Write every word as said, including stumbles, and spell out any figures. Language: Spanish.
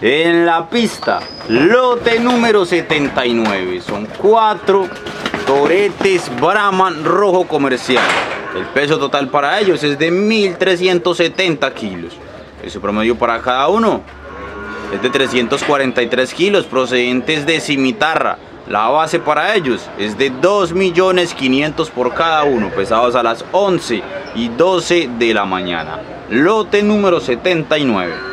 En la pista, lote número setenta y nueve. Son cuatro toretes Brahman rojo comercial. El peso total para ellos es de mil trescientos setenta kilos. El promedio para cada uno es de trescientos cuarenta y tres kilos procedentes de cimitarra. La base para ellos es de dos millones quinientos por cada uno, pesados a las once y doce de la mañana. Lote número setenta y nueve.